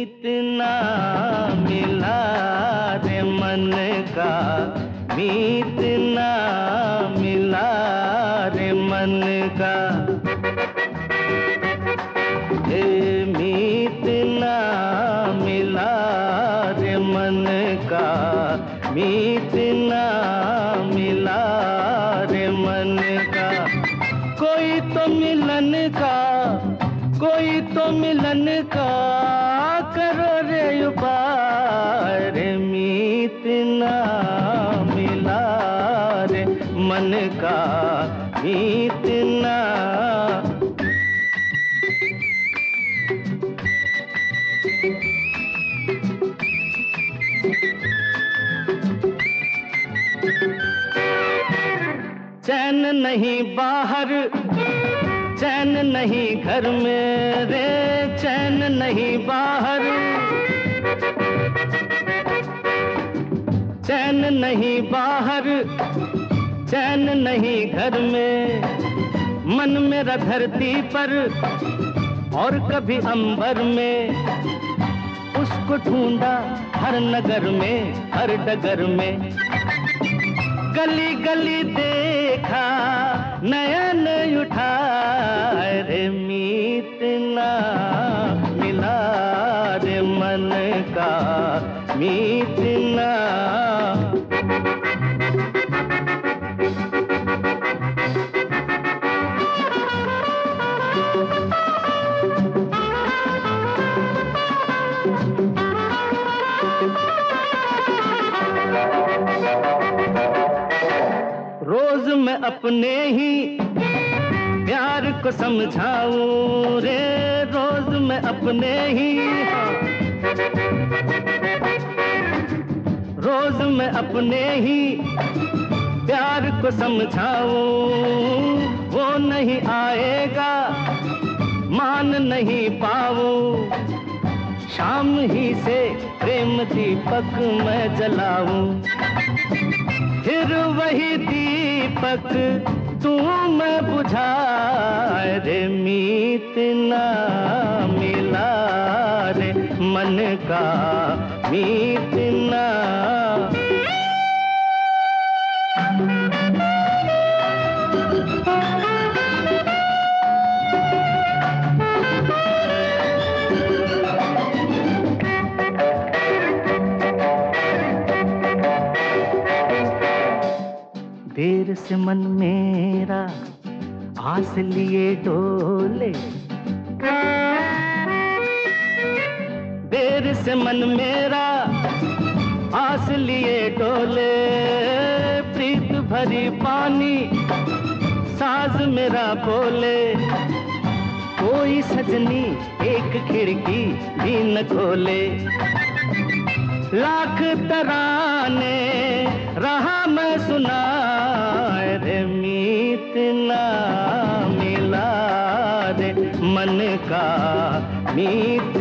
मीत ना मिला रे मन का, मीत ना मिला रे मन का। मीत ना मिला रे मन का, मीत ना मिला रे मन का। कोई तो मिलन का, कोई तो मिलन का करो रे उपाय रे। मीत ना मिला रे मन का, मीत ना। चैन नहीं बाहर, चैन नहीं घर में रे, चैन नहीं बाहर, चैन नहीं बाहर, चैन नहीं घर में। मन मेरा धरती पर और कभी अंबर में, उसको ढूंढा हर नगर में, हर डगर में। गली गली देखा, नयन उठाए रे। मीत ना मिला रे मन का, मीत ना। रोज मैं अपने ही प्यार को समझाऊं रे, रोज मैं अपने ही, रोज मैं अपने ही प्यार को समझाऊं। वो नहीं आएगा मान नहीं पाऊं, शाम ही से प्रेम दीपक मैं जलाऊं। फिर वही दीपक तू मैं बुझाए रे। मीत ना मिला रे मन का, मीत ना। देर से मन मेरा आस लिए डोले, देर से मन मेरा आस लिए डोले। प्रीत भरी पानी साज मेरा बोले, कोई सजनी एक खिड़की भी न खोले। लाख तराने रहा मैं सुनाए रे। मीत ना मिला रे मन का, मीत